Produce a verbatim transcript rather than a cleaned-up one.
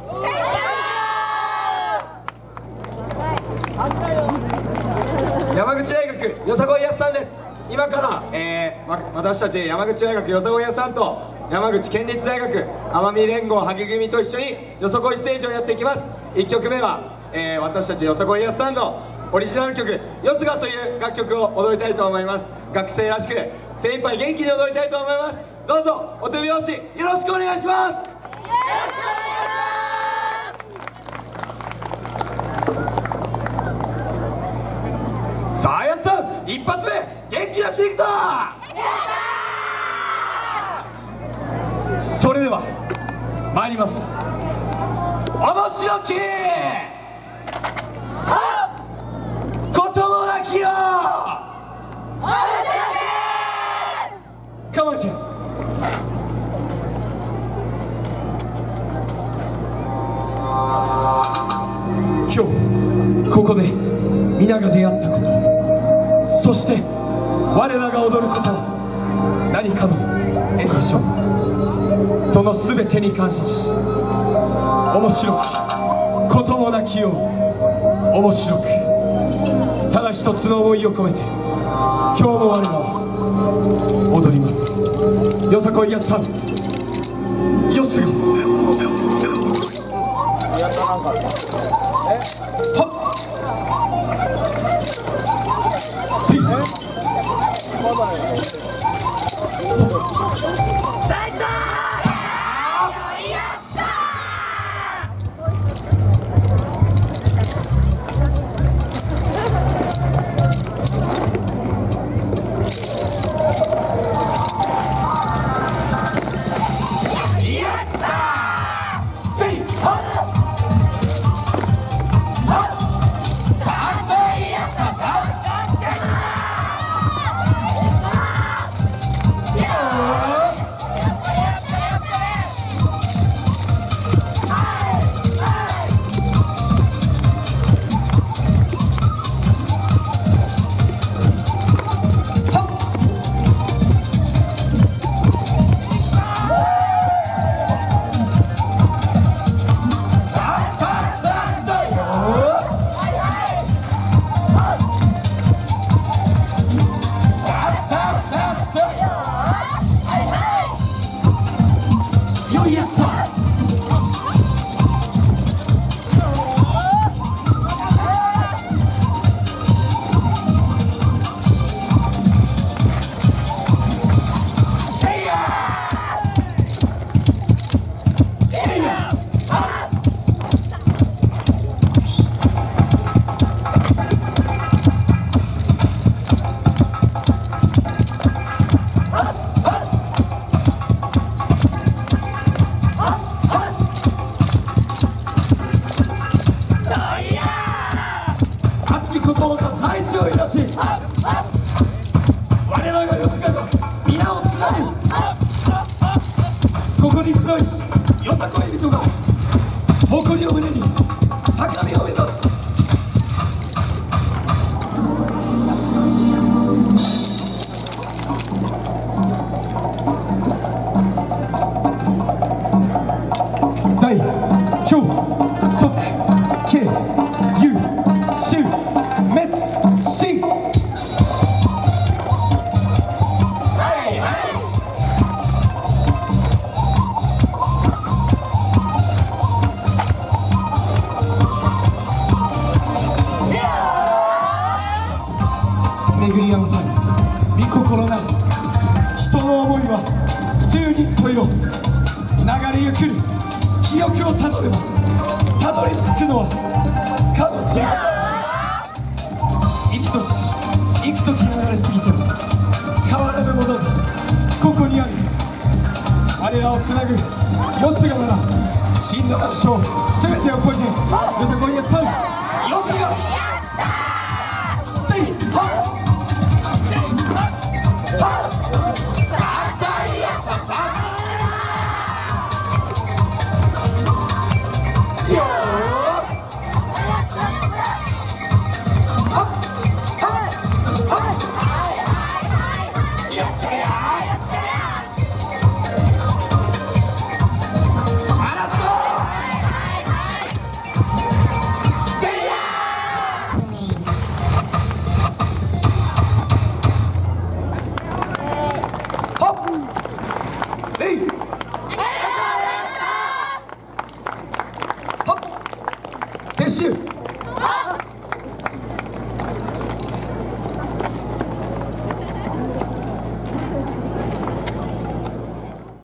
山口大学よさこいやっさんです。今から、えー、私たち山口大学よさこいやっさんと山口県立大学奄美連合萩組と一緒によさこいステージをやっていきます。いっきょくめは、えー、私たちよさこいやっさんのオリジナル曲「よすが」という楽曲を踊りたいと思います。学生らしく精一杯元気に踊りたいと思います。どうぞお手拍子よろしくお願いします。さあやっさん、一発目元気出していくぞ。それでは参ります。面白きこともなきよ面白き構えて。今日ここで皆が出会ったこと、そして我らが踊ることは何かの縁でしょう。その全てに感謝し、面白きこともなきよう面白く、ただ一つの思いを込めて今日も我らは踊ります。よさこいやっさん、よすが。はっここに集いしよさこい人が誇りを胸に高みを目指す。大超速慶優秀滅進。巡り合わさる御心なる人の思いは十人十色、流れゆくる記憶をたどればたどり着くのはかの地。生きとし生きとき流れすぎても変わらぬものがここにある。我らをつなぐよすがなら真の楽勝全てを超えてよさこいやっさんよすが集